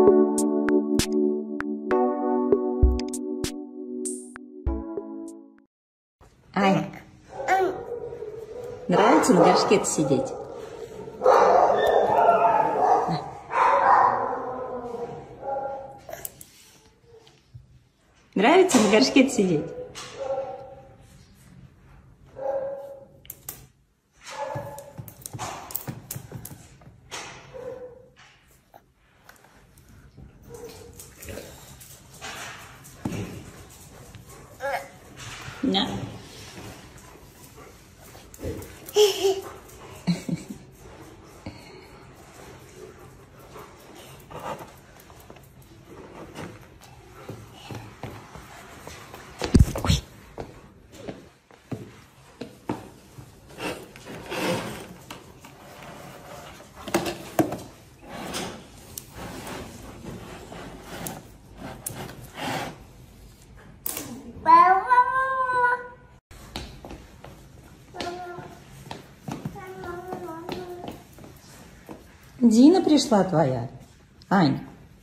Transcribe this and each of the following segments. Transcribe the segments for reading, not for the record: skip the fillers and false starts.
Ань, нравится на горшке-то сидеть? Нравится на горшке-то сидеть? Да. Ой. Дина пришла твоя, Ань.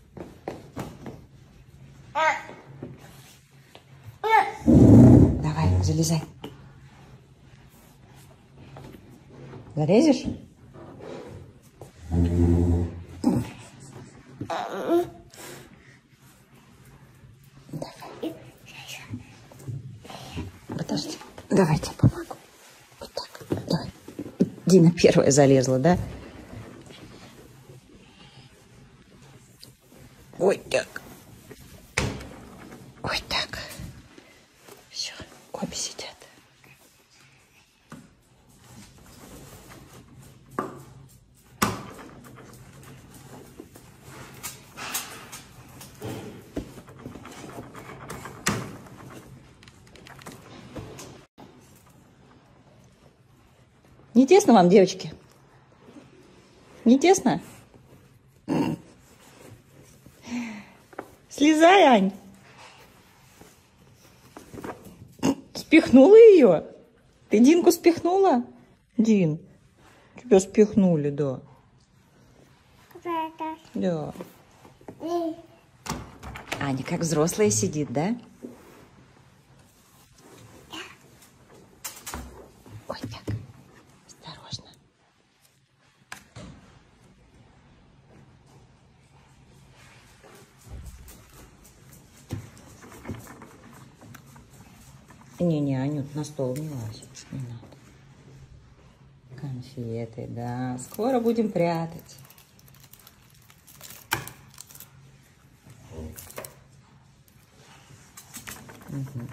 Давай, залезай. Залезешь? Давай. Подожди. Давай, я тебе помогу. Вот так. Давай. Дина первая залезла, да? Ой, так. Ой, так. Все, обе сидят. Не тесно вам, девочки? Не тесно? Слезай, Ань. Спихнула ее? Ты Динку спихнула? Дин, тебя спихнули, да. Да. Аня как взрослая сидит, да? Ой, так. Осторожно. Не-не, Анют, на стол не лазь. Не надо. Конфеты, да. Скоро будем прятать. Угу.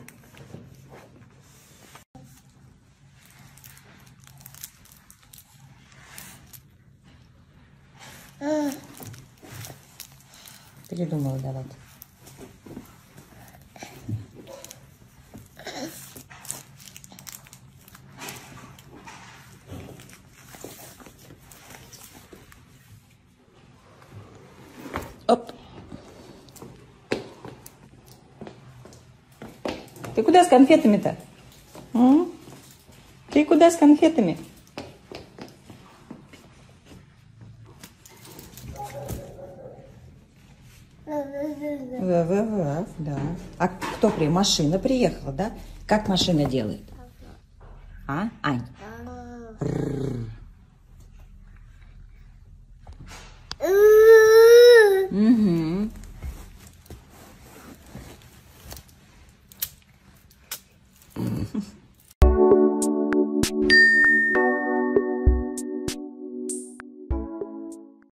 Передумала давать. Оп. Ты куда с конфетами-то? Ты куда с конфетами? Да. А кто приехал? Машина приехала, да? Как машина делает? А, Ань? Угу.